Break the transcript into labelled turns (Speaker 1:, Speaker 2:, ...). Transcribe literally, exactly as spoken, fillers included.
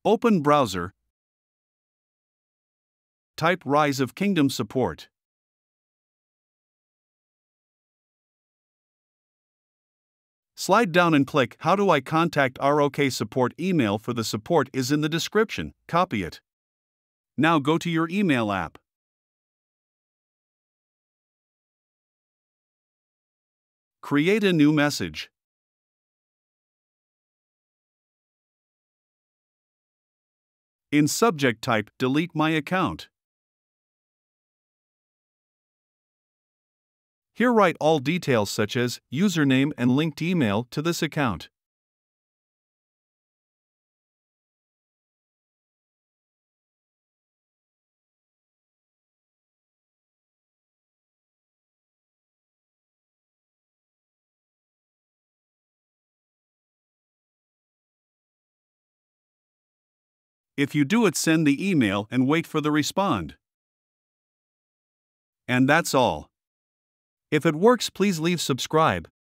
Speaker 1: Open browser. Type Rise of Kingdom Support. Slide down and click How do I contact R O K support. Email for the support is in the description. Copy it. Now go to your email app. Create a new message. In subject type, delete my account. Here write all details such as username and linked email to this account. If you do it, send the email and wait for the respond. And that's all. If it works, please leave subscribe,